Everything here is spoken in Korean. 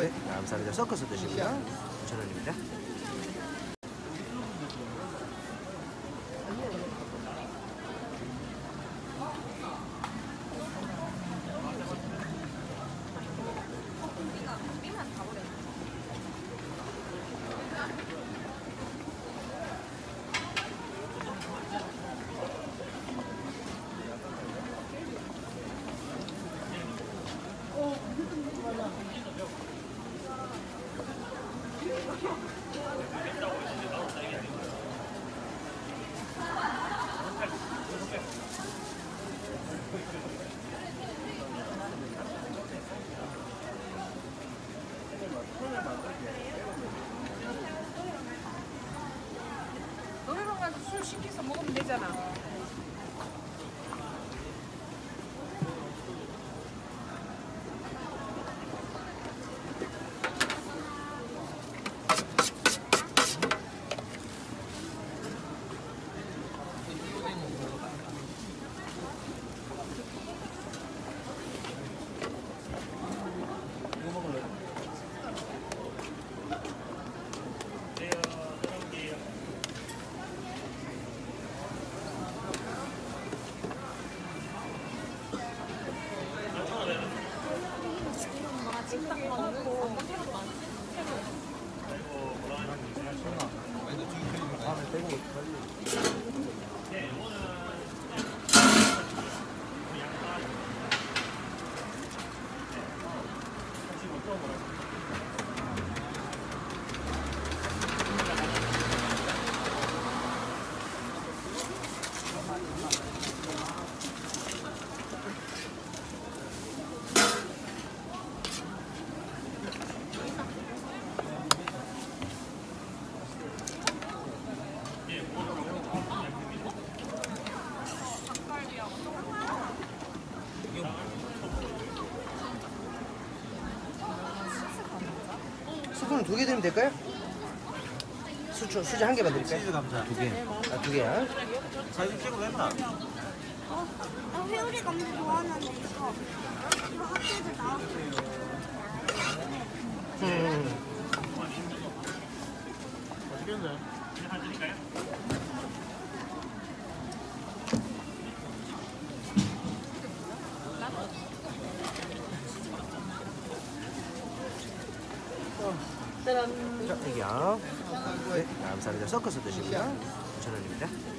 네, 감사합니다. 섞어서 드시고요. 9,000원입니다. 노래방 가서 술 시켜서 먹으면 되잖아. 수저는 2개 드리면 될까요? 수저 1개만 드릴까요? 치즈 감자 2개. 아, 2개야? 사진 찍고 했나? 나 회오리 감자 좋아하는데 이거 학교에서 나왔어. 맛있겠네. 자, 여기요. 네, 감사합니다. 섞어서 드시고요. 9,000원입니다.